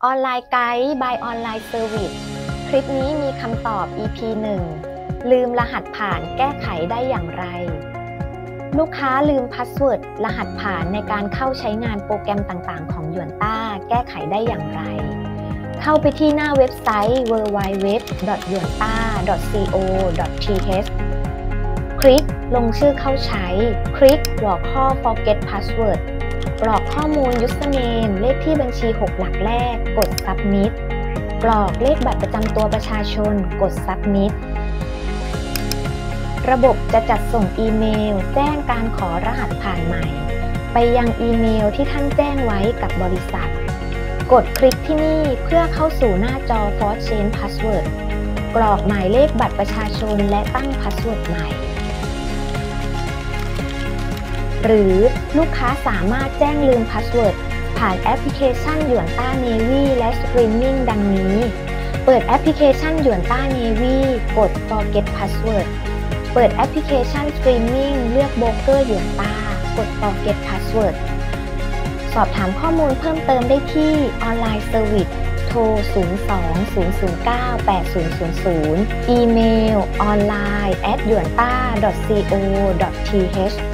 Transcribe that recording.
ออนไลน์ไกด์ by ออนไลน์เซอร์วิส คลิปนี้มีคำตอบ EP 1 ลืมรหัสผ่านแก้ไขได้อย่างไร ลูกค้าลืมพาสเวิร์ดรหัสผ่านในการเข้าใช้งานโปรแกรมต่างๆของหยวนต้าแก้ไขได้อย่างไร เข้าไปที่หน้าเว็บไซต์ www.yuanta.co.th คลิกลงชื่อเข้าใช้ คลิกหัวข้อ Forget Password กรอกข้อมูล Username เลขที่บัญชี 6 หลักแรก กด Submit กรอกเลขบัตรประจำตัวประชาชน กด Submit ระบบจะจัดส่งอีเมลแจ้งการขอรหัสผ่านใหม่ไปยังอีเมลที่ท่านแจ้งไว้กับบริษัทกดคลิกที่นี่เพื่อเข้าสู่หน้าจอ Force Change Password กรอกหมายเลขบัตรประชาชนและตั้งพาสเวิร์ดใหม่หรือลูกค้าสามารถแจ้งลืมพาสเวิร์ดผ่านแอปพลิเคชันหยวนต้า Navy และ Streaming ดังนี้เปิดแอปพลิเคชันหยวนต้า Navy กด Forget Password เปิดแอปพลิเคชัน Streaming เลือกโบรกเกอร์หยวนต้ากด Forget Password สอบถามข้อมูลเพิ่มเติมได้ที่ออนไลน์เซอร์วิสโทร 02-009-8000 อีเมล online@yuanta.co.th